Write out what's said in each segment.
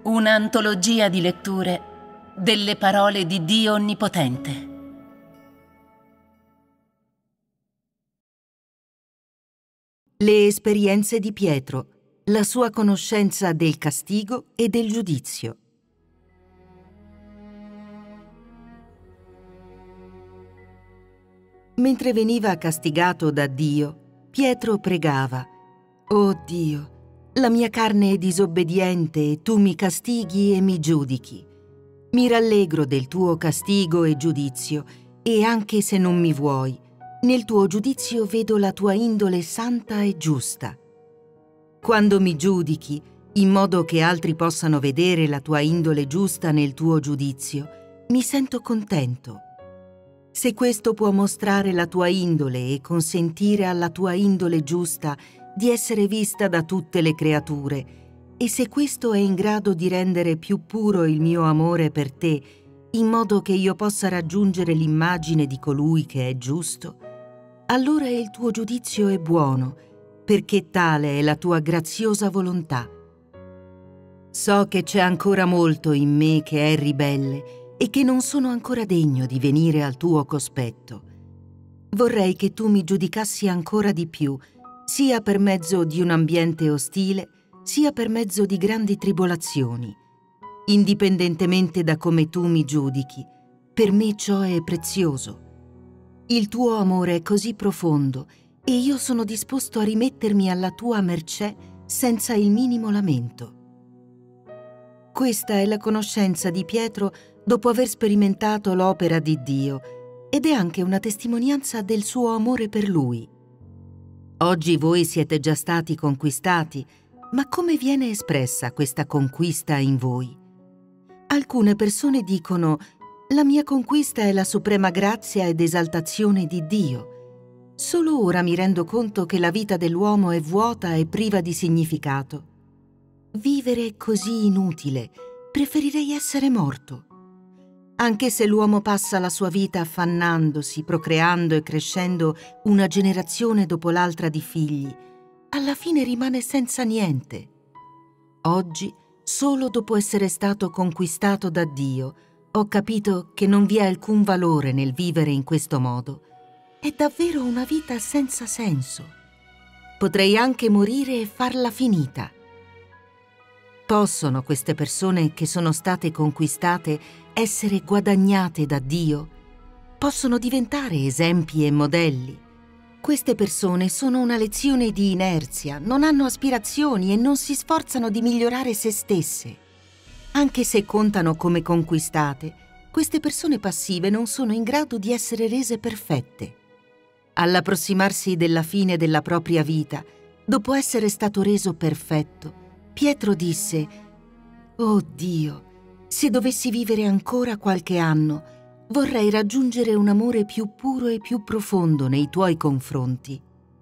Un'antologia di letture delle parole di Dio Onnipotente. Le esperienze di Pietro, la sua conoscenza del castigo e del giudizio. Mentre veniva castigato da Dio, Pietro pregava: «Oh Dio, la mia carne è disobbediente e tu mi castighi e mi giudichi. Mi rallegro del tuo castigo e giudizio, e anche se non mi vuoi, nel tuo giudizio vedo la tua indole santa e giusta. Quando mi giudichi, in modo che altri possano vedere la tua indole giusta nel tuo giudizio, mi sento contento. Se questo può mostrare la tua indole e consentire alla tua indole giusta di essere vista da tutte le creature, e se questo è in grado di rendere più puro il mio amore per te, in modo che io possa raggiungere l'immagine di colui che è giusto, allora il tuo giudizio è buono, perché tale è la tua graziosa volontà. So che c'è ancora molto in me che è ribelle e che non sono ancora degno di venire al tuo cospetto. Vorrei che tu mi giudicassi ancora di più, sia per mezzo di un ambiente ostile, sia per mezzo di grandi tribolazioni. Indipendentemente da come tu mi giudichi, per me ciò è prezioso. Il tuo amore è così profondo e io sono disposto a rimettermi alla tua mercé senza il minimo lamento. Questa è la conoscenza di Pietro dopo aver sperimentato l'opera di Dio, ed è anche una testimonianza del suo amore per Lui. Oggi voi siete già stati conquistati, ma come viene espressa questa conquista in voi? Alcune persone dicono: «La mia conquista è la suprema grazia ed esaltazione di Dio. Solo ora mi rendo conto che la vita dell'uomo è vuota e priva di significato. Vivere è così inutile, preferirei essere morto». Anche se l'uomo passa la sua vita affannandosi, procreando e crescendo una generazione dopo l'altra di figli, alla fine rimane senza niente. Oggi, solo dopo essere stato conquistato da Dio, ho capito che non vi è alcun valore nel vivere in questo modo. È davvero una vita senza senso. Potrei anche morire e farla finita. Possono queste persone che sono state conquistate essere guadagnate da Dio? Possono diventare esempi e modelli? Queste persone sono una lezione di inerzia, non hanno aspirazioni e non si sforzano di migliorare se stesse. Anche se contano come conquistate, queste persone passive non sono in grado di essere rese perfette. All'approssimarsi della fine della propria vita, dopo essere stato reso perfetto, Pietro disse: «Oh Dio, se dovessi vivere ancora qualche anno, vorrei raggiungere un amore più puro e più profondo nei tuoi confronti».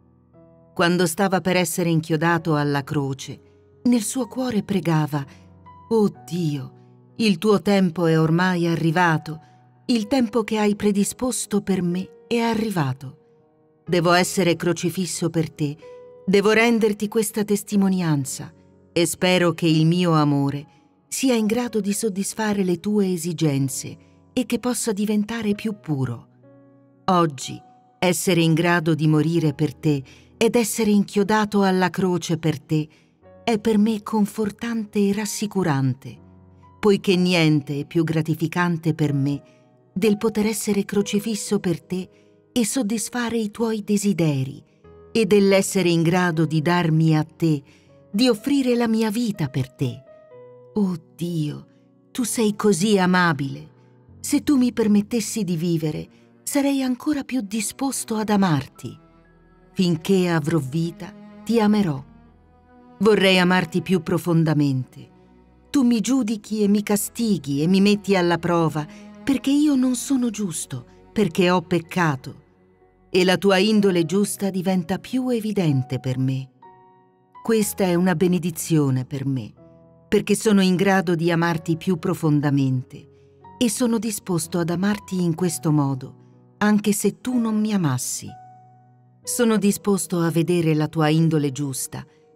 Quando stava per essere inchiodato alla croce, nel suo cuore pregava: «Oh Dio, il tuo tempo è ormai arrivato, il tempo che hai predisposto per me è arrivato. Devo essere crocifisso per te, devo renderti questa testimonianza, e spero che il mio amore sia in grado di soddisfare le tue esigenze e che possa diventare più puro. Oggi, essere in grado di morire per te ed essere inchiodato alla croce per te è per me confortante e rassicurante, poiché niente è più gratificante per me del poter essere crocifisso per te e soddisfare i tuoi desideri, e dell'essere in grado di darmi a te, di offrire la mia vita per te. Oh Dio, tu sei così amabile. Se tu mi permettessi di vivere, sarei ancora più disposto ad amarti. Finché avrò vita, ti amerò. Vorrei amarti più profondamente. Tu mi giudichi e mi castighi e mi metti alla prova perché io non sono giusto, perché ho peccato. E la tua indole giusta diventa più evidente per me. Questa è una benedizione per me, perché sono in grado di amarti più profondamente e sono disposto ad amarti in questo modo, anche se tu non mi amassi. Sono disposto a vedere la tua indole giusta,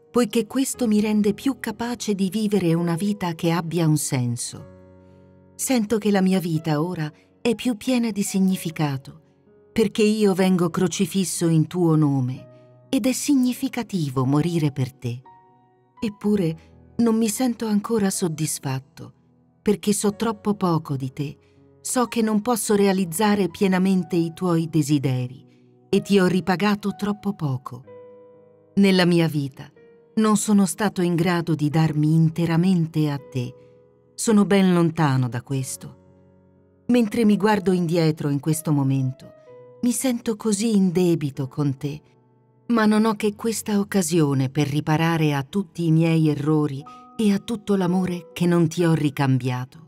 poiché questo mi rende più capace di vivere una vita che abbia un senso. Sento che la mia vita ora è più piena di significato, perché io vengo crocifisso in tuo nome ed è significativo morire per te. Eppure non mi sento ancora soddisfatto, perché so troppo poco di te. So che non posso realizzare pienamente i tuoi desideri e ti ho ripagato troppo poco. Nella mia vita non sono stato in grado di darmi interamente a te. Sono ben lontano da questo. Mentre mi guardo indietro in questo momento, mi sento così in debito con te, ma non ho che questa occasione per riparare a tutti i miei errori e a tutto l'amore che non ti ho ricambiato.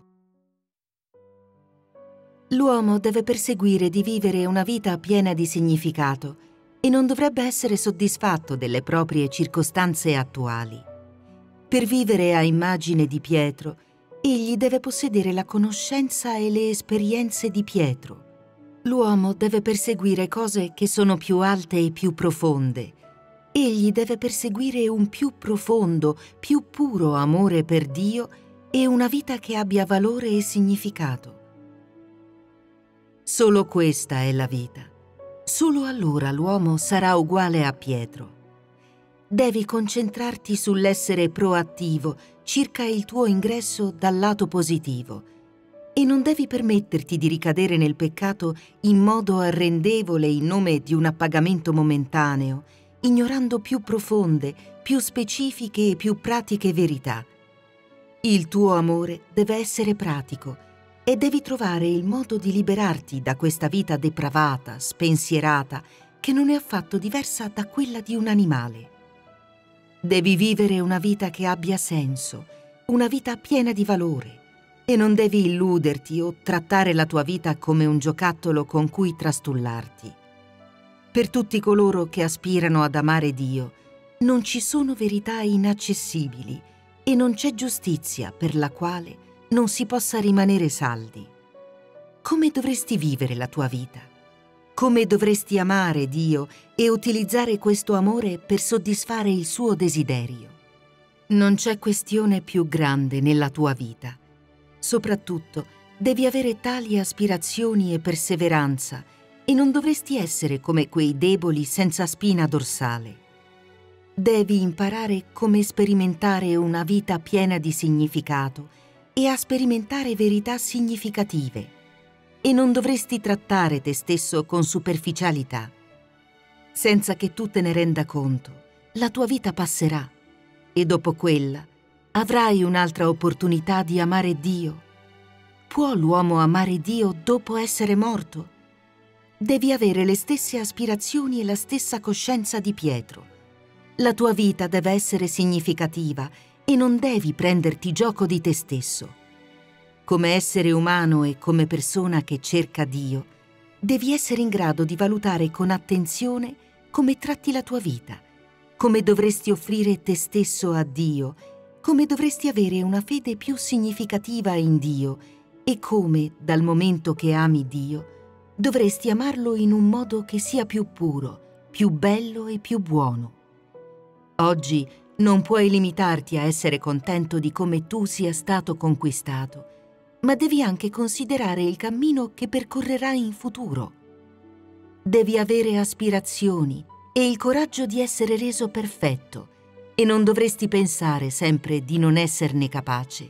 L'uomo deve perseguire di vivere una vita piena di significato e non dovrebbe essere soddisfatto delle proprie circostanze attuali. Per vivere a immagine di Pietro, egli deve possedere la conoscenza e le esperienze di Pietro. L'uomo deve perseguire cose che sono più alte e più profonde. Egli deve perseguire un più profondo, più puro amore per Dio e una vita che abbia valore e significato. Solo questa è la vita. Solo allora l'uomo sarà uguale a Pietro. Devi concentrarti sull'essere proattivo circa il tuo ingresso dal lato positivo e non devi permetterti di ricadere nel peccato in modo arrendevole in nome di un appagamento momentaneo, ignorando più profonde, più specifiche e più pratiche verità. Il tuo amore deve essere pratico e devi trovare il modo di liberarti da questa vita depravata, spensierata, che non è affatto diversa da quella di un animale. Devi vivere una vita che abbia senso, una vita piena di valore, e non devi illuderti o trattare la tua vita come un giocattolo con cui trastullarti. Per tutti coloro che aspirano ad amare Dio, non ci sono verità inaccessibili e non c'è giustizia per la quale non si possa rimanere saldi. Come dovresti vivere la tua vita? Come dovresti amare Dio e utilizzare questo amore per soddisfare il suo desiderio? Non c'è questione più grande nella tua vita. Soprattutto, devi avere tali aspirazioni e perseveranza e non dovresti essere come quei deboli senza spina dorsale. Devi imparare come sperimentare una vita piena di significato e a sperimentare verità significative. E non dovresti trattare te stesso con superficialità. Senza che tu te ne renda conto, la tua vita passerà e dopo quella avrai un'altra opportunità di amare Dio. Può l'uomo amare Dio dopo essere morto? Devi avere le stesse aspirazioni e la stessa coscienza di Pietro. La tua vita deve essere significativa e non devi prenderti gioco di te stesso. Come essere umano e come persona che cerca Dio, devi essere in grado di valutare con attenzione come tratti la tua vita, come dovresti offrire te stesso a Dio, come dovresti avere una fede più significativa in Dio e come, dal momento che ami Dio, dovresti amarlo in un modo che sia più puro, più bello e più buono. Oggi non puoi limitarti a essere contento di come tu sia stato conquistato, ma devi anche considerare il cammino che percorrerai in futuro. Devi avere aspirazioni e il coraggio di essere reso perfetto e non dovresti pensare sempre di non esserne capace.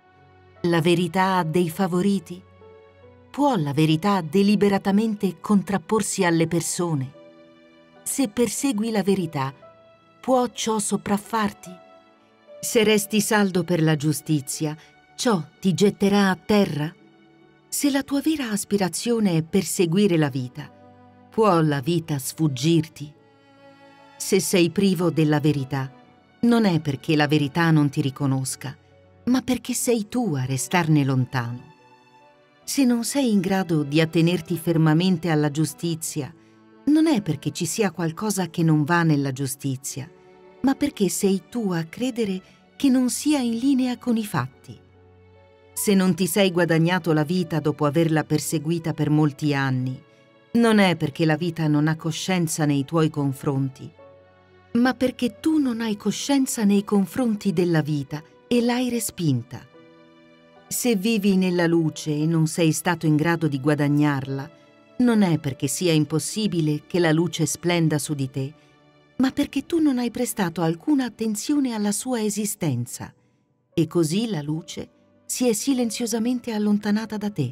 La verità ha dei favoriti? Può la verità deliberatamente contrapporsi alle persone? Se persegui la verità, può ciò sopraffarti? Se resti saldo per la giustizia, ciò ti getterà a terra? Se la tua vera aspirazione è perseguire la vita, può la vita sfuggirti? Se sei privo della verità, non è perché la verità non ti riconosca, ma perché sei tu a restarne lontano. Se non sei in grado di attenerti fermamente alla giustizia, non è perché ci sia qualcosa che non va nella giustizia, ma perché sei tu a credere che non sia in linea con i fatti. Se non ti sei guadagnato la vita dopo averla perseguita per molti anni, non è perché la vita non ha coscienza nei tuoi confronti, ma perché tu non hai coscienza nei confronti della vita e l'hai respinta. Se vivi nella luce e non sei stato in grado di guadagnarla, non è perché sia impossibile che la luce splenda su di te, ma perché tu non hai prestato alcuna attenzione alla sua esistenza, e così la luce si è silenziosamente allontanata da te.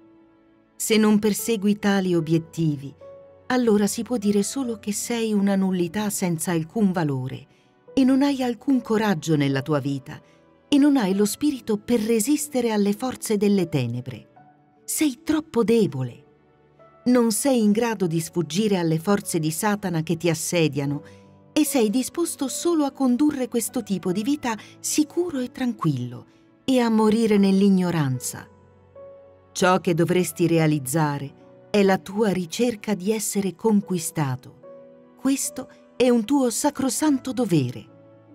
Se non persegui tali obiettivi, allora si può dire solo che sei una nullità senza alcun valore e non hai alcun coraggio nella tua vita e non hai lo spirito per resistere alle forze delle tenebre. Sei troppo debole. Non sei in grado di sfuggire alle forze di Satana che ti assediano e sei disposto solo a condurre questo tipo di vita sicuro e tranquillo e a morire nell'ignoranza. Ciò che dovresti realizzare è la tua ricerca di essere conquistato. Questo è un tuo sacrosanto dovere.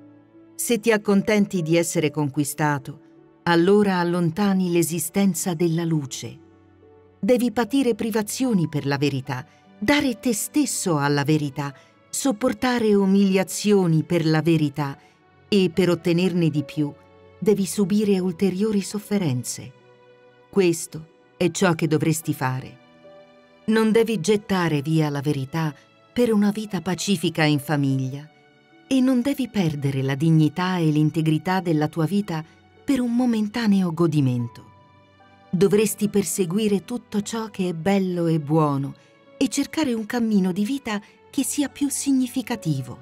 Se ti accontenti di essere conquistato, allora allontani l'esistenza della luce. Devi patire privazioni per la verità, dare te stesso alla verità, sopportare umiliazioni per la verità e per ottenerne di più devi subire ulteriori sofferenze. Questo è ciò che dovresti fare. Non devi gettare via la verità per una vita pacifica in famiglia e non devi perdere la dignità e l'integrità della tua vita per un momentaneo godimento. Dovresti perseguire tutto ciò che è bello e buono e cercare un cammino di vita che sia più significativo.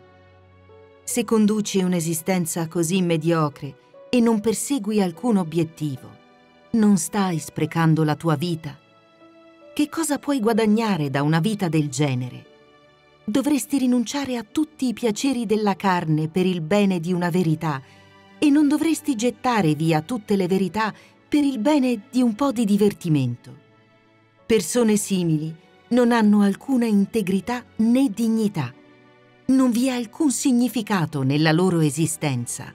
Se conduci un'esistenza così mediocre e non persegui alcun obiettivo, non stai sprecando la tua vita. Che cosa puoi guadagnare da una vita del genere? Dovresti rinunciare a tutti i piaceri della carne per il bene di una verità e non dovresti gettare via tutte le verità per il bene di un po' di divertimento. Persone simili non hanno alcuna integrità né dignità. Non vi è alcun significato nella loro esistenza.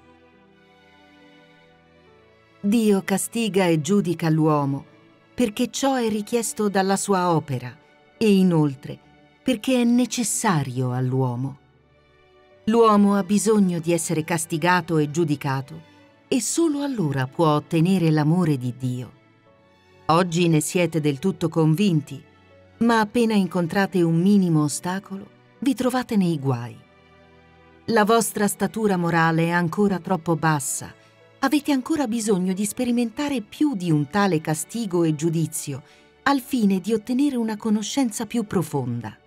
Dio castiga e giudica l'uomo perché ciò è richiesto dalla sua opera e inoltre perché è necessario all'uomo. L'uomo ha bisogno di essere castigato e giudicato e solo allora può ottenere l'amore di Dio. Oggi ne siete del tutto convinti, ma appena incontrate un minimo ostacolo, vi trovate nei guai. La vostra statura morale è ancora troppo bassa. Avete ancora bisogno di sperimentare più di un tale castigo e giudizio, al fine di ottenere una conoscenza più profonda.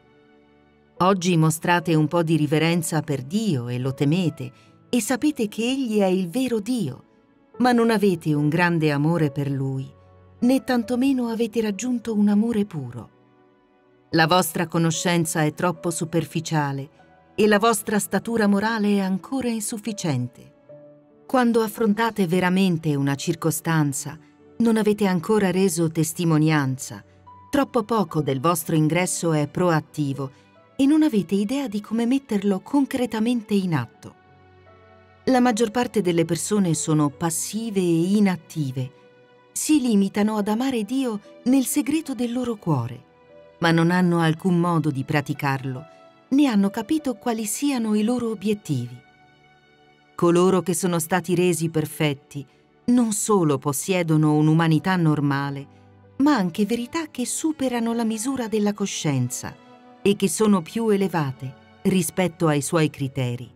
Oggi mostrate un po' di riverenza per Dio e lo temete, e sapete che Egli è il vero Dio, ma non avete un grande amore per Lui, né tantomeno avete raggiunto un amore puro. La vostra conoscenza è troppo superficiale e la vostra statura morale è ancora insufficiente. Quando affrontate veramente una circostanza, non avete ancora reso testimonianza, troppo poco del vostro ingresso è proattivo e non avete idea di come metterlo concretamente in atto. La maggior parte delle persone sono passive e inattive. Si limitano ad amare Dio nel segreto del loro cuore, ma non hanno alcun modo di praticarlo, né hanno capito quali siano i loro obiettivi. Coloro che sono stati resi perfetti non solo possiedono un'umanità normale, ma anche verità che superano la misura della coscienza e che sono più elevate rispetto ai suoi criteri.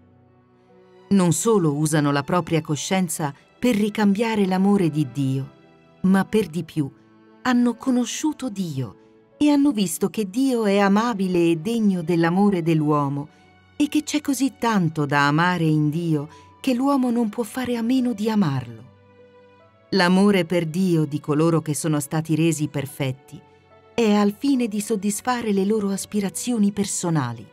Non solo usano la propria coscienza per ricambiare l'amore di Dio, ma per di più hanno conosciuto Dio e hanno visto che Dio è amabile e degno dell'amore dell'uomo e che c'è così tanto da amare in Dio che l'uomo non può fare a meno di amarlo. L'amore per Dio di coloro che sono stati resi perfetti è al fine di soddisfare le loro aspirazioni personali.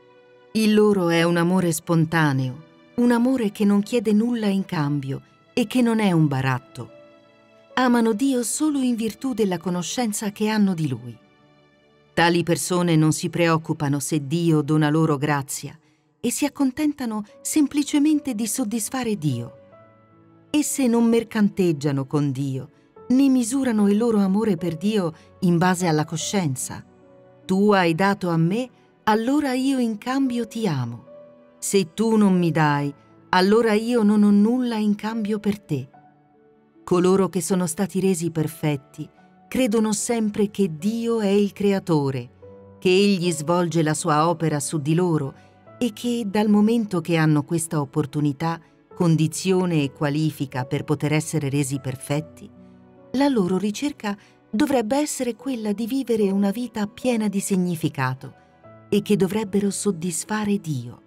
Il loro è un amore spontaneo, un amore che non chiede nulla in cambio e che non è un baratto. Amano Dio solo in virtù della conoscenza che hanno di Lui. Tali persone non si preoccupano se Dio dona loro grazia e si accontentano semplicemente di soddisfare Dio. Esse non mercanteggiano con Dio, né misurano il loro amore per Dio in base alla coscienza. Tu hai dato a me, allora io in cambio ti amo. Se tu non mi dai, allora io non ho nulla in cambio per te. Coloro che sono stati resi perfetti credono sempre che Dio è il Creatore, che Egli svolge la sua opera su di loro e che dal momento che hanno questa opportunità, condizione e qualifica per poter essere resi perfetti, la loro ricerca dovrebbe essere quella di vivere una vita piena di significato e che dovrebbero soddisfare Dio.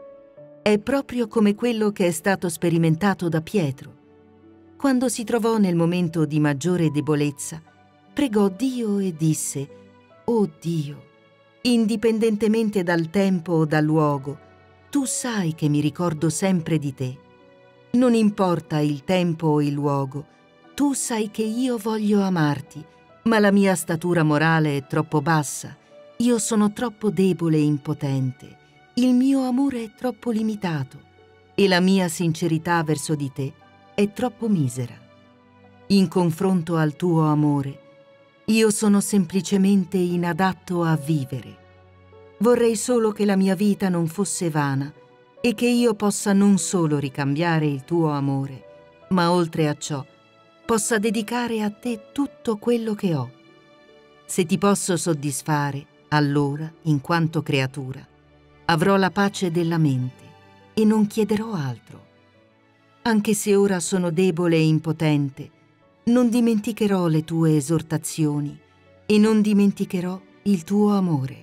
È proprio come quello che è stato sperimentato da Pietro. Quando si trovò nel momento di maggiore debolezza, pregò Dio e disse: «Oh Dio, indipendentemente dal tempo o dal luogo, tu sai che mi ricordo sempre di te. Non importa il tempo o il luogo, tu sai che io voglio amarti, ma la mia statura morale è troppo bassa, io sono troppo debole e impotente, il mio amore è troppo limitato e la mia sincerità verso di te è troppo misera. In confronto al tuo amore, io sono semplicemente inadatto a vivere. Vorrei solo che la mia vita non fosse vana e che io possa non solo ricambiare il tuo amore, ma oltre a ciò possa dedicare a te tutto quello che ho. Se ti posso soddisfare, allora, in quanto creatura, avrò la pace della mente e non chiederò altro. Anche se ora sono debole e impotente, non dimenticherò le tue esortazioni e non dimenticherò il tuo amore.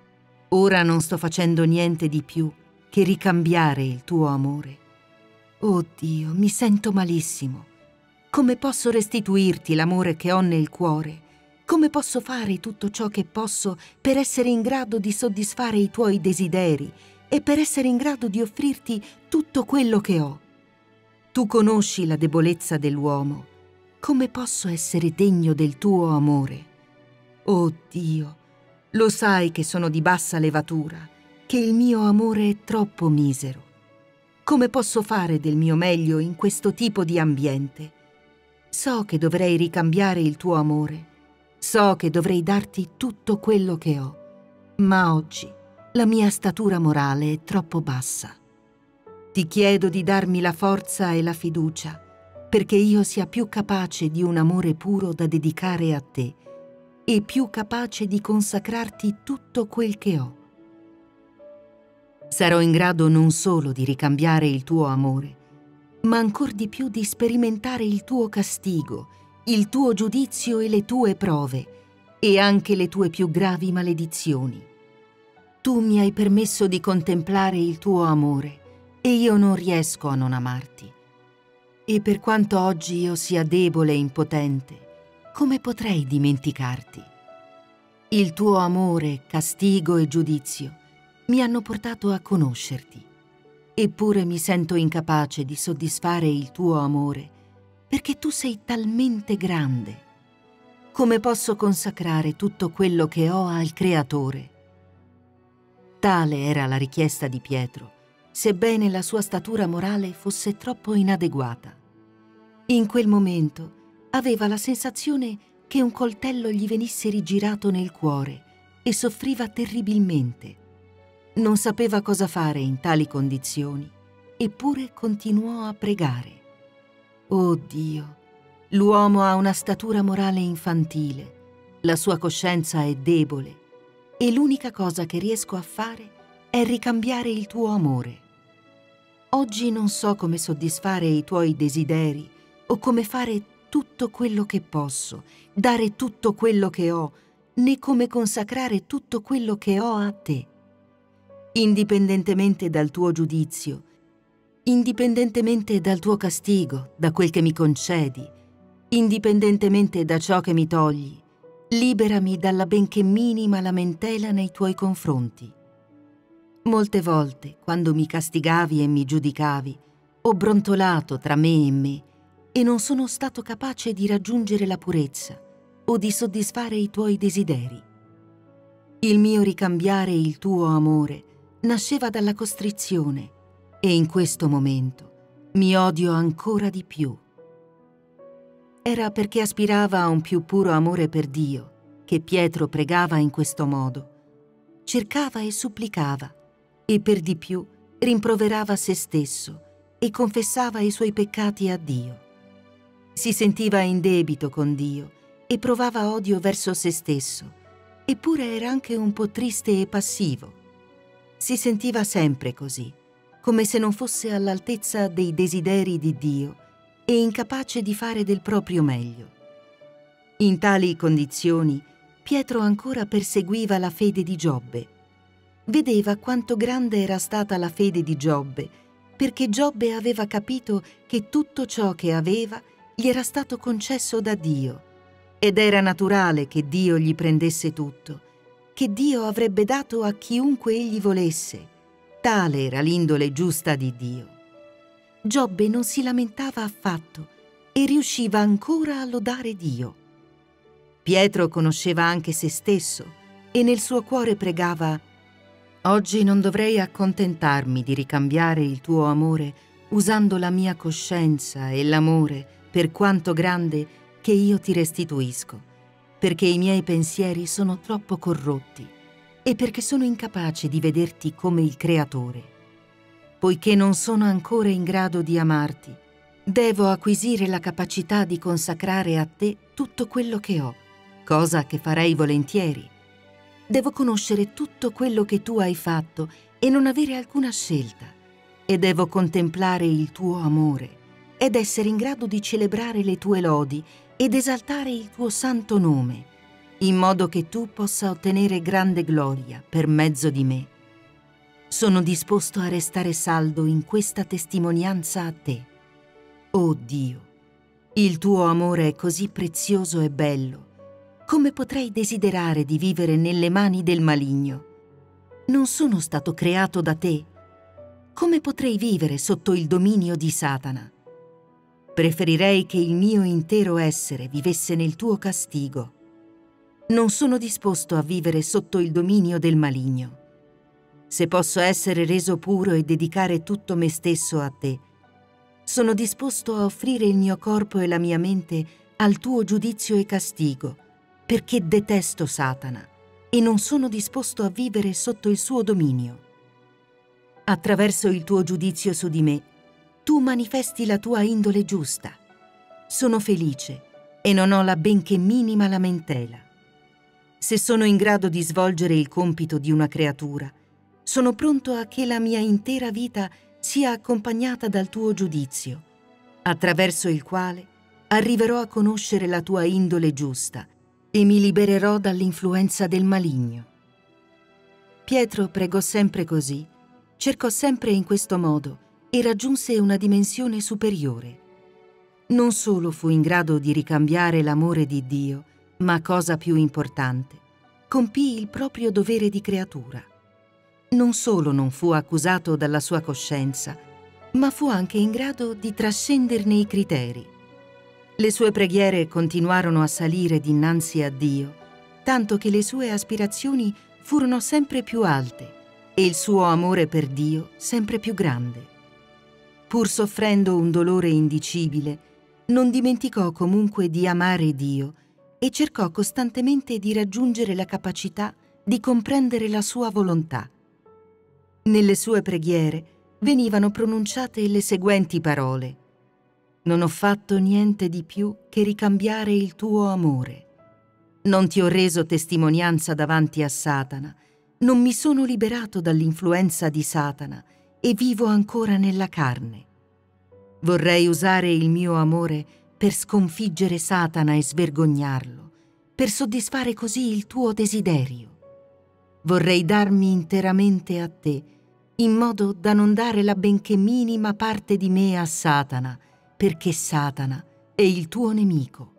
Ora non sto facendo niente di più che ricambiare il tuo amore. Oh Dio, mi sento malissimo. Come posso restituirti l'amore che ho nel cuore? Come posso fare tutto ciò che posso per essere in grado di soddisfare i tuoi desideri e per essere in grado di offrirti tutto quello che ho? Tu conosci la debolezza dell'uomo. Come posso essere degno del tuo amore? Oh Dio, lo sai che sono di bassa levatura, che il mio amore è troppo misero. Come posso fare del mio meglio in questo tipo di ambiente? So che dovrei ricambiare il tuo amore. So che dovrei darti tutto quello che ho. Ma oggi la mia statura morale è troppo bassa. Ti chiedo di darmi la forza e la fiducia perché io sia più capace di un amore puro da dedicare a te e più capace di consacrarti tutto quel che ho. Sarò in grado non solo di ricambiare il tuo amore, ma ancor di più di sperimentare il tuo castigo, il tuo giudizio e le tue prove, e anche le tue più gravi maledizioni. Tu mi hai permesso di contemplare il tuo amore, e io non riesco a non amarti. E per quanto oggi io sia debole e impotente, come potrei dimenticarti? Il tuo amore, castigo e giudizio mi hanno portato a conoscerti. Eppure mi sento incapace di soddisfare il tuo amore, perché tu sei talmente grande. Come posso consacrare tutto quello che ho al Creatore? Tale era la richiesta di Pietro, sebbene la sua statura morale fosse troppo inadeguata. In quel momento aveva la sensazione che un coltello gli venisse rigirato nel cuore e soffriva terribilmente. Non sapeva cosa fare in tali condizioni, eppure continuò a pregare. Oh Dio, l'uomo ha una statura morale infantile, la sua coscienza è debole e l'unica cosa che riesco a fare è ricambiare il tuo amore. Oggi non so come soddisfare i tuoi desideri o come fare tutto quello che posso, dare tutto quello che ho, né come consacrare tutto quello che ho a te. Indipendentemente dal tuo giudizio, indipendentemente dal tuo castigo, da quel che mi concedi, indipendentemente da ciò che mi togli, liberami dalla benché minima lamentela nei tuoi confronti. Molte volte, quando mi castigavi e mi giudicavi, ho brontolato tra me e me e non sono stato capace di raggiungere la purezza o di soddisfare i tuoi desideri. Il mio ricambiare il tuo amore nasceva dalla costrizione e in questo momento mi odio ancora di più. Era perché aspirava a un più puro amore per Dio che Pietro pregava in questo modo. Cercava e supplicava e per di più rimproverava se stesso e confessava i suoi peccati a Dio. Si sentiva in debito con Dio e provava odio verso se stesso, eppure era anche un po' triste e passivo. Si sentiva sempre così, come se non fosse all'altezza dei desideri di Dio e incapace di fare del proprio meglio. In tali condizioni, Pietro ancora perseguiva la fede di Giobbe. Vedeva quanto grande era stata la fede di Giobbe, perché Giobbe aveva capito che tutto ciò che aveva gli era stato concesso da Dio, ed era naturale che Dio gli prendesse tutto, che Dio avrebbe dato a chiunque egli volesse. Tale era l'indole giusta di Dio. Giobbe non si lamentava affatto e riusciva ancora a lodare Dio. Pietro conosceva anche se stesso e nel suo cuore pregava: «Oggi non dovrei accontentarmi di ricambiare il tuo amore usando la mia coscienza e l'amore, per quanto grande, che io ti restituisco, perché i miei pensieri sono troppo corrotti e perché sono incapace di vederti come il Creatore. Poiché non sono ancora in grado di amarti, devo acquisire la capacità di consacrare a te tutto quello che ho, cosa che farei volentieri. Devo conoscere tutto quello che tu hai fatto e non avere alcuna scelta, e devo contemplare il tuo amore ed essere in grado di celebrare le tue lodi ed esaltare il tuo santo nome, in modo che tu possa ottenere grande gloria per mezzo di me. Sono disposto a restare saldo in questa testimonianza a te. Oh Dio, il tuo amore è così prezioso e bello. Come potrei desiderare di vivere nelle mani del maligno? Non sono stato creato da te. Come potrei vivere sotto il dominio di Satana? Preferirei che il mio intero essere vivesse nel tuo castigo. Non sono disposto a vivere sotto il dominio del maligno. Se posso essere reso puro e dedicare tutto me stesso a te, sono disposto a offrire il mio corpo e la mia mente al tuo giudizio e castigo, perché detesto Satana e non sono disposto a vivere sotto il suo dominio. Attraverso il tuo giudizio su di me, tu manifesti la tua indole giusta. Sono felice e non ho la benché minima lamentela. Se sono in grado di svolgere il compito di una creatura, sono pronto a che la mia intera vita sia accompagnata dal tuo giudizio, attraverso il quale arriverò a conoscere la tua indole giusta e mi libererò dall'influenza del maligno. Pietro pregò sempre così, cercò sempre in questo modo e raggiunse una dimensione superiore. Non solo fu in grado di ricambiare l'amore di Dio, ma cosa più importante, compì il proprio dovere di creatura. Non solo non fu accusato dalla sua coscienza, ma fu anche in grado di trascenderne i criteri. Le sue preghiere continuarono a salire dinanzi a Dio, tanto che le sue aspirazioni furono sempre più alte e il suo amore per Dio sempre più grande. Pur soffrendo un dolore indicibile, non dimenticò comunque di amare Dio e cercò costantemente di raggiungere la capacità di comprendere la sua volontà. Nelle sue preghiere venivano pronunciate le seguenti parole: «Non ho fatto niente di più che ricambiare il tuo amore. Non ti ho reso testimonianza davanti a Satana, non mi sono liberato dall'influenza di Satana e vivo ancora nella carne. Vorrei usare il mio amore per sconfiggere Satana e svergognarlo, per soddisfare così il tuo desiderio. Vorrei darmi interamente a te, in modo da non dare la benché minima parte di me a Satana, perché Satana è il tuo nemico».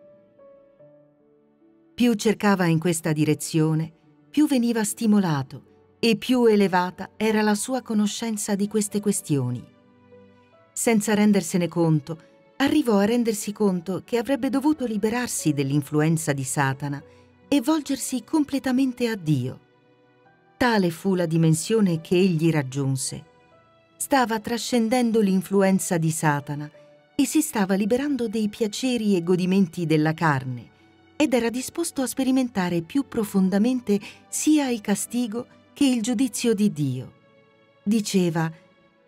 Più cercava in questa direzione, più veniva stimolato e più elevata era la sua conoscenza di queste questioni. Senza rendersene conto, arrivò a rendersi conto che avrebbe dovuto liberarsi dell'influenza di Satana e volgersi completamente a Dio. Tale fu la dimensione che egli raggiunse. Stava trascendendo l'influenza di Satana e si stava liberando dei piaceri e godimenti della carne ed era disposto a sperimentare più profondamente sia il castigo che il giudizio di Dio. Diceva: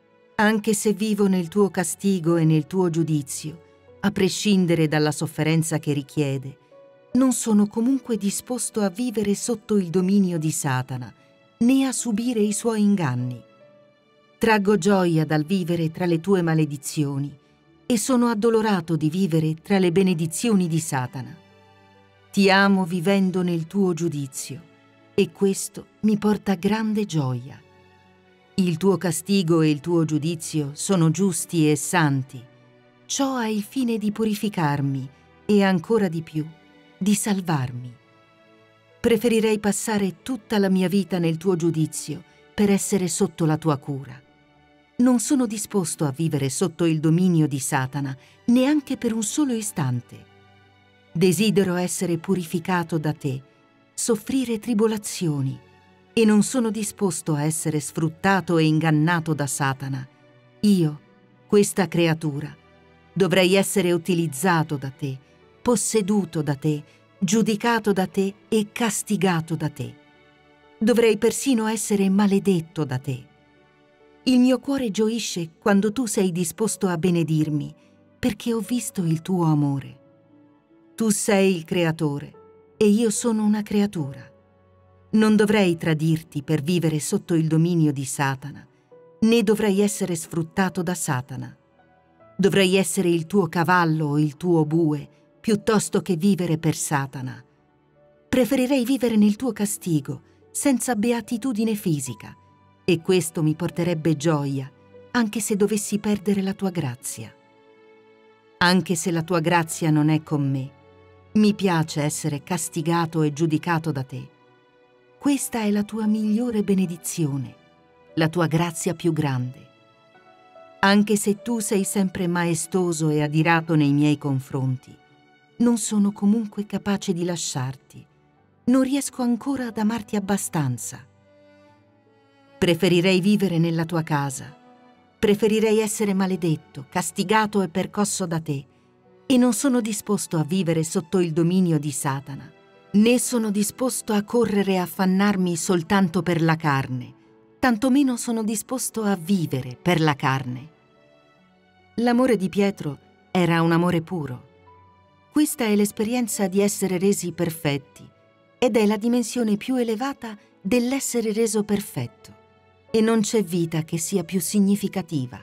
Anche se vivo nel tuo castigo e nel tuo giudizio, a prescindere dalla sofferenza che richiede, non sono comunque disposto a vivere sotto il dominio di Satana, né a subire i suoi inganni. Traggo gioia dal vivere tra le tue maledizioni e sono addolorato di vivere tra le benedizioni di Satana. Ti amo vivendo nel tuo giudizio e questo mi porta grande gioia. Il tuo castigo e il tuo giudizio sono giusti e santi. Ciò ha il fine di purificarmi e ancora di più, di salvarmi. Preferirei passare tutta la mia vita nel tuo giudizio per essere sotto la tua cura. Non sono disposto a vivere sotto il dominio di Satana, neanche per un solo istante. Desidero essere purificato da te, soffrire tribolazioni, e non sono disposto a essere sfruttato e ingannato da Satana. Io, questa creatura, dovrei essere utilizzato da te, posseduto da te, giudicato da te e castigato da te. Dovrei persino essere maledetto da te. Il mio cuore gioisce quando tu sei disposto a benedirmi, perché ho visto il tuo amore. Tu sei il creatore e io sono una creatura. Non dovrei tradirti per vivere sotto il dominio di Satana, né dovrei essere sfruttato da Satana. Dovrei essere il tuo cavallo o il tuo bue, piuttosto che vivere per Satana. Preferirei vivere nel tuo castigo, senza beatitudine fisica, e questo mi porterebbe gioia, anche se dovessi perdere la tua grazia. Anche se la tua grazia non è con me, mi piace essere castigato e giudicato da te. Questa è la tua migliore benedizione, la tua grazia più grande. Anche se tu sei sempre maestoso e adirato nei miei confronti, non sono comunque capace di lasciarti. Non riesco ancora ad amarti abbastanza. Preferirei vivere nella tua casa. Preferirei essere maledetto, castigato e percosso da te. E non sono disposto a vivere sotto il dominio di Satana, né sono disposto a correre e affannarmi soltanto per la carne, tantomeno sono disposto a vivere per la carne. L'amore di Pietro era un amore puro. Questa è l'esperienza di essere resi perfetti ed è la dimensione più elevata dell'essere reso perfetto. E non c'è vita che sia più significativa.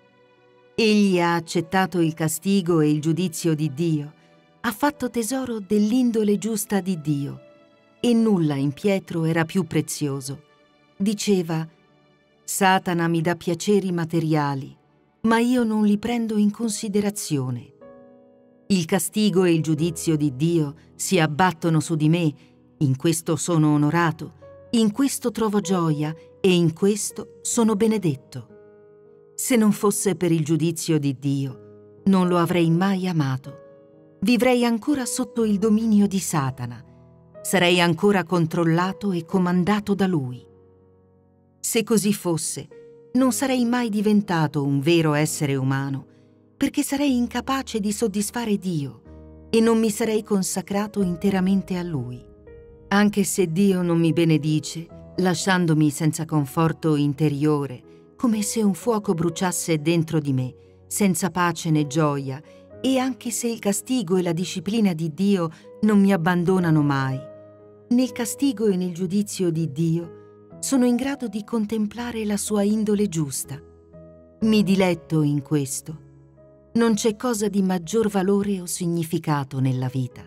Egli ha accettato il castigo e il giudizio di Dio, ha fatto tesoro dell'indole giusta di Dio, e nulla in Pietro era più prezioso. Diceva: Satana mi dà piaceri materiali, ma io non li prendo in considerazione. Il castigo e il giudizio di Dio si abbattono su di me, in questo sono onorato, in questo trovo gioia e in questo sono benedetto. Se non fosse per il giudizio di Dio, non lo avrei mai amato. Vivrei ancora sotto il dominio di Satana. Sarei ancora controllato e comandato da lui. Se così fosse, non sarei mai diventato un vero essere umano, perché sarei incapace di soddisfare Dio e non mi sarei consacrato interamente a Lui. Anche se Dio non mi benedice, lasciandomi senza conforto interiore, come se un fuoco bruciasse dentro di me, senza pace né gioia, e anche se il castigo e la disciplina di Dio non mi abbandonano mai, nel castigo e nel giudizio di Dio sono in grado di contemplare la sua indole giusta. Mi diletto in questo. Non c'è cosa di maggior valore o significato nella vita.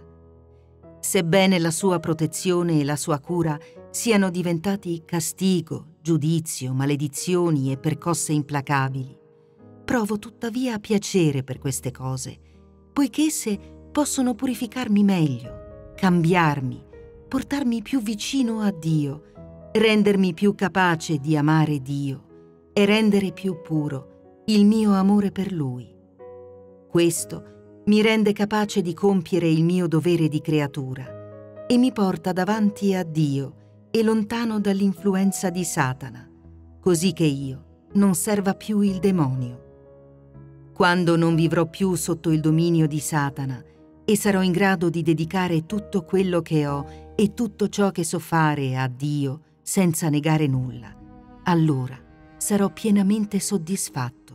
Sebbene la sua protezione e la sua cura siano diventati castigo, giudizio, maledizioni e percosse implacabili, provo tuttavia piacere per queste cose, poiché esse possono purificarmi meglio, cambiarmi, portarmi più vicino a Dio, rendermi più capace di amare Dio e rendere più puro il mio amore per Lui. Questo mi rende capace di compiere il mio dovere di creatura e mi porta davanti a Dio e lontano dall'influenza di Satana, così che io non serva più il demonio. Quando non vivrò più sotto il dominio di Satana e sarò in grado di dedicare tutto quello che ho e tutto ciò che so fare a Dio senza negare nulla, allora sarò pienamente soddisfatto.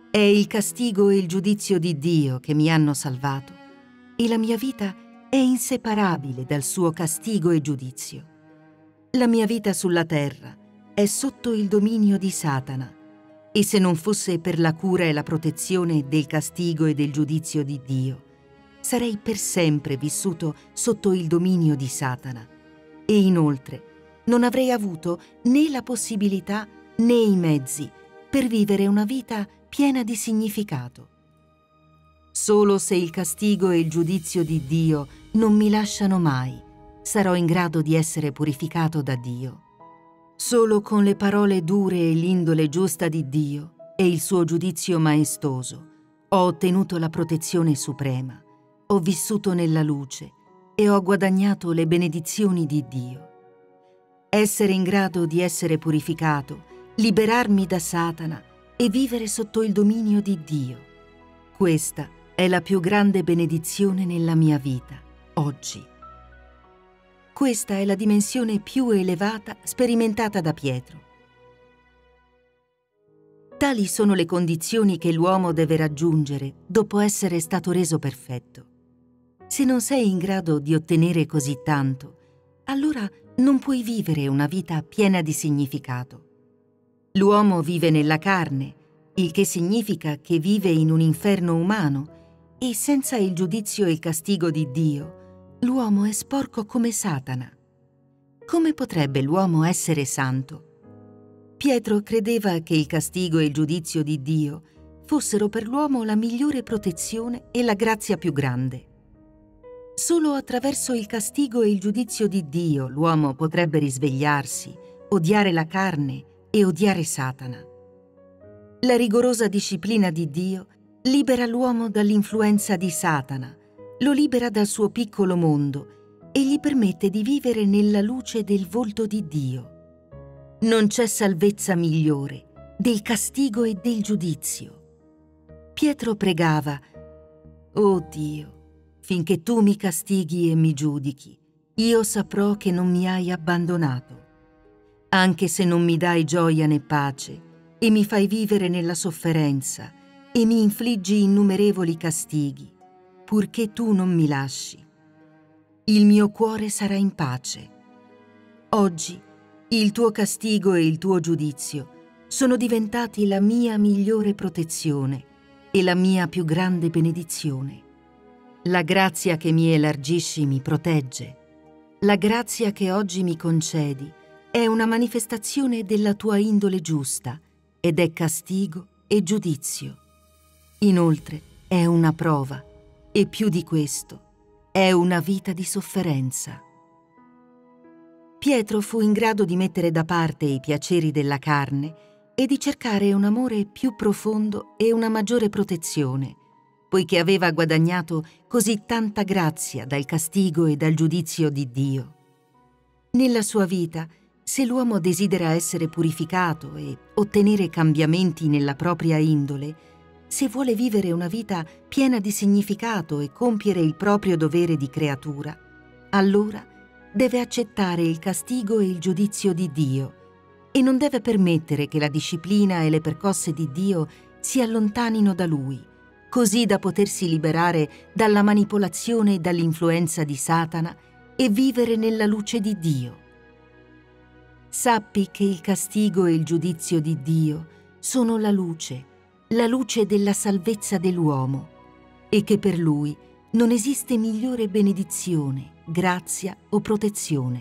È il castigo e il giudizio di Dio che mi hanno salvato e la mia vita è inseparabile dal suo castigo e giudizio. La mia vita sulla terra è sotto il dominio di Satana e se non fosse per la cura e la protezione del castigo e del giudizio di Dio, sarei per sempre vissuto sotto il dominio di Satana e inoltre non avrei avuto né la possibilità né i mezzi per vivere una vita piena di significato. Solo se il castigo e il giudizio di Dio non mi lasciano mai, sarò in grado di essere purificato da Dio. Solo con le parole dure e l'indole giusta di Dio e il suo giudizio maestoso ho ottenuto la protezione suprema, ho vissuto nella luce e ho guadagnato le benedizioni di Dio. Essere in grado di essere purificato, liberarmi da Satana e vivere sotto il dominio di Dio. Questa è la più grande benedizione nella mia vita, oggi. Questa è la dimensione più elevata sperimentata da Pietro. Tali sono le condizioni che l'uomo deve raggiungere dopo essere stato reso perfetto. Se non sei in grado di ottenere così tanto, allora non puoi vivere una vita piena di significato. L'uomo vive nella carne, il che significa che vive in un inferno umano e senza il giudizio e il castigo di Dio, l'uomo è sporco come Satana. Come potrebbe l'uomo essere santo? Pietro credeva che il castigo e il giudizio di Dio fossero per l'uomo la migliore protezione e la grazia più grande. Solo attraverso il castigo e il giudizio di Dio l'uomo potrebbe risvegliarsi, odiare la carne e odiare Satana. La rigorosa disciplina di Dio libera l'uomo dall'influenza di Satana, lo libera dal suo piccolo mondo e gli permette di vivere nella luce del volto di Dio. Non c'è salvezza migliore del castigo e del giudizio. Pietro pregava: «Oh Dio, finché tu mi castighi e mi giudichi, io saprò che non mi hai abbandonato. Anche se non mi dai gioia né pace e mi fai vivere nella sofferenza e mi infliggi innumerevoli castighi, purché tu non mi lasci, il mio cuore sarà in pace. Oggi il tuo castigo e il tuo giudizio sono diventati la mia migliore protezione e la mia più grande benedizione. La grazia che mi elargisci mi protegge. La grazia che oggi mi concedi è una manifestazione della tua indole giusta ed è castigo e giudizio. Inoltre è una prova e più di questo è una vita di sofferenza». Pietro fu in grado di mettere da parte i piaceri della carne e di cercare un amore più profondo e una maggiore protezione, poiché aveva guadagnato così tanta grazia dal castigo e dal giudizio di Dio. Nella sua vita, se l'uomo desidera essere purificato e ottenere cambiamenti nella propria indole, se vuole vivere una vita piena di significato e compiere il proprio dovere di creatura, allora deve accettare il castigo e il giudizio di Dio e non deve permettere che la disciplina e le percosse di Dio si allontanino da lui, così da potersi liberare dalla manipolazione e dall'influenza di Satana e vivere nella luce di Dio. Sappi che il castigo e il giudizio di Dio sono la luce della salvezza dell'uomo, e che per lui non esiste migliore benedizione, grazia o protezione.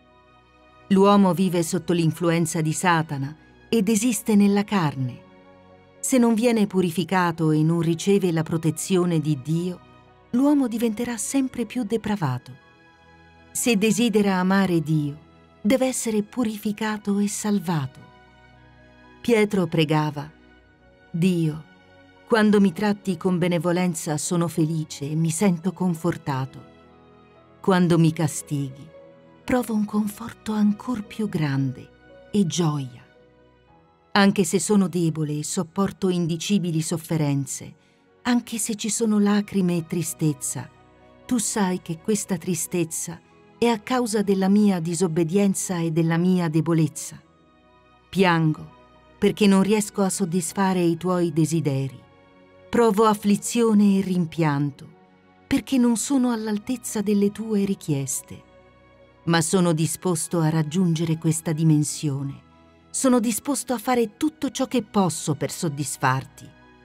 L'uomo vive sotto l'influenza di Satana ed esiste nella carne. Se non viene purificato e non riceve la protezione di Dio, l'uomo diventerà sempre più depravato. Se desidera amare Dio, deve essere purificato e salvato. Pietro pregava: «Dio, quando mi tratti con benevolenza sono felice e mi sento confortato. Quando mi castighi, provo un conforto ancor più grande e gioia. Anche se sono debole e sopporto indicibili sofferenze, anche se ci sono lacrime e tristezza, tu sai che questa tristezza è a causa della mia disobbedienza e della mia debolezza. Piango perché non riesco a soddisfare i tuoi desideri. Provo afflizione e rimpianto, perché non sono all'altezza delle tue richieste. Ma sono disposto a raggiungere questa dimensione. Sono disposto a fare tutto ciò che posso per soddisfarti.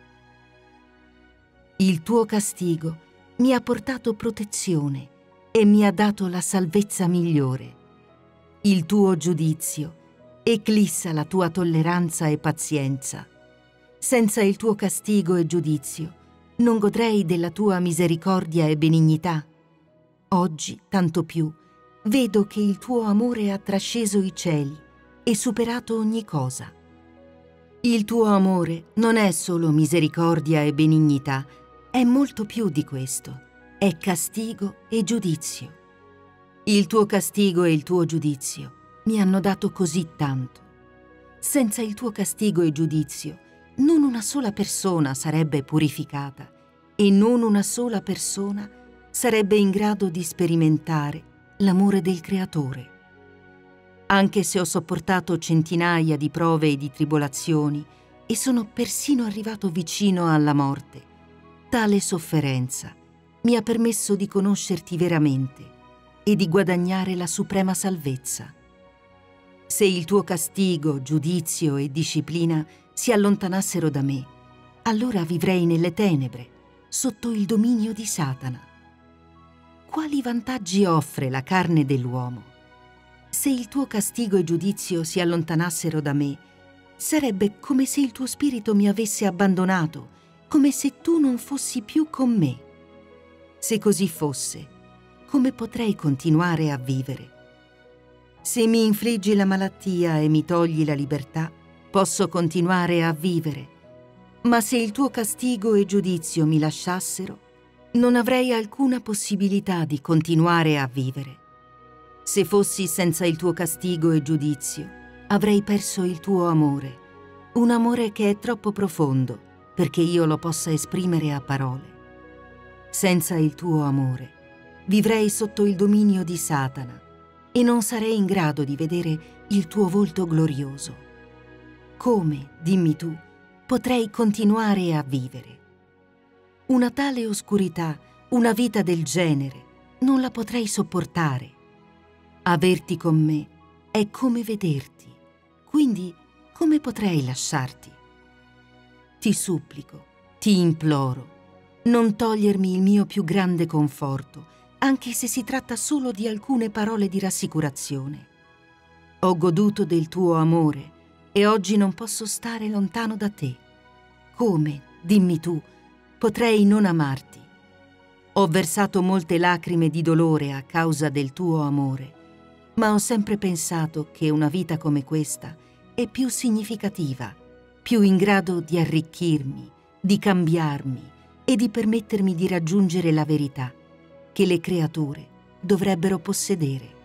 Il tuo castigo mi ha portato protezione e mi ha dato la salvezza migliore. Il tuo giudizio eclissa la tua tolleranza e pazienza. Senza il tuo castigo e giudizio non godrei della tua misericordia e benignità. Oggi, tanto più, vedo che il tuo amore ha trasceso i cieli e superato ogni cosa. Il tuo amore non è solo misericordia e benignità, è molto più di questo. È castigo e giudizio. Il tuo castigo e il tuo giudizio mi hanno dato così tanto. Senza il tuo castigo e giudizio, non una sola persona sarebbe purificata e non una sola persona sarebbe in grado di sperimentare l'amore del Creatore. Anche se ho sopportato centinaia di prove e di tribolazioni e sono persino arrivato vicino alla morte, tale sofferenza mi ha permesso di conoscerti veramente e di guadagnare la suprema salvezza. Se il tuo castigo, giudizio e disciplina si allontanassero da me, allora vivrei nelle tenebre, sotto il dominio di Satana. Quali vantaggi offre la carne dell'uomo? Se il tuo castigo e giudizio si allontanassero da me, sarebbe come se il tuo spirito mi avesse abbandonato, come se tu non fossi più con me. Se così fosse, come potrei continuare a vivere? Se mi infliggi la malattia e mi togli la libertà, posso continuare a vivere, ma se il tuo castigo e giudizio mi lasciassero, non avrei alcuna possibilità di continuare a vivere. Se fossi senza il tuo castigo e giudizio, avrei perso il tuo amore, un amore che è troppo profondo perché io lo possa esprimere a parole. Senza il tuo amore, vivrei sotto il dominio di Satana e non sarei in grado di vedere il tuo volto glorioso. Come, dimmi tu, potrei continuare a vivere? Una tale oscurità, una vita del genere, non la potrei sopportare. Averti con me è come vederti, quindi come potrei lasciarti? Ti supplico, ti imploro, non togliermi il mio più grande conforto, anche se si tratta solo di alcune parole di rassicurazione. Ho goduto del tuo amore e oggi non posso stare lontano da te. Come, dimmi tu, potrei non amarti? Ho versato molte lacrime di dolore a causa del tuo amore, ma ho sempre pensato che una vita come questa è più significativa, più in grado di arricchirmi, di cambiarmi e di permettermi di raggiungere la verità che le creature dovrebbero possedere.